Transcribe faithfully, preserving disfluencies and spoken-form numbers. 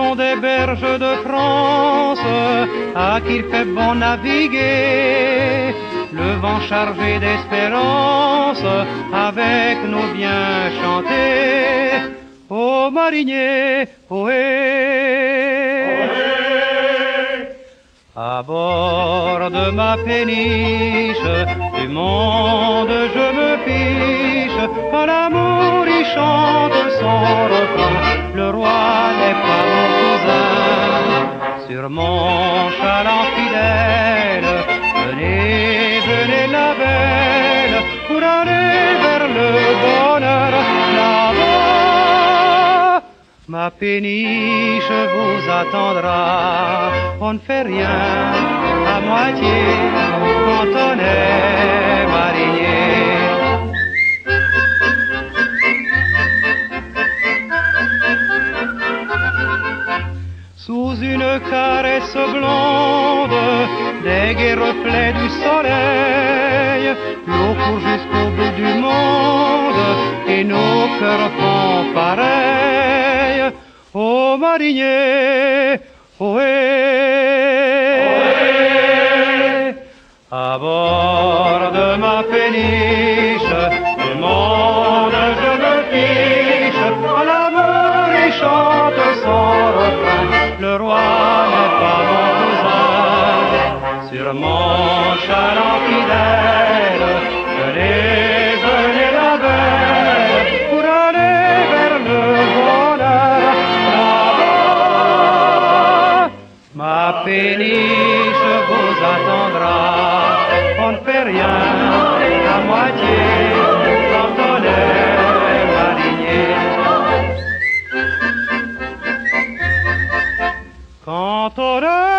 long des berges de France, à qu'il fait bon naviguer, le vent chargé d'espérance avec nous vient chanter. Ô marinier, ohé, à bord de ma péniche, du monde je me fiche, quand l'amour y chante son refrain, le roi n'est pas mon cousin. Sur mon chaland fidèle, venez, venez la belle, pour aller vers le bonheur là-bas. Ma péniche vous attendra, on ne fait rien à moitié quand on est marinier. Sous une caresse blonde, des gais reflets du soleil, l'eau court jusqu'au bout du monde et nos cœurs font pareil. Ô marinier, ohé, ohé, à bord de ma péniche, du monde je me fiche, quand l'amour y chante son refrain, le roi n'est pas mon cousin. Sur mon chaland fidèle, venez, venez la belle, pour aller vers le bonheur là-bas. Ma péniche vous attendra, on ne fait rien à moitié quand on est marinier. Quand on est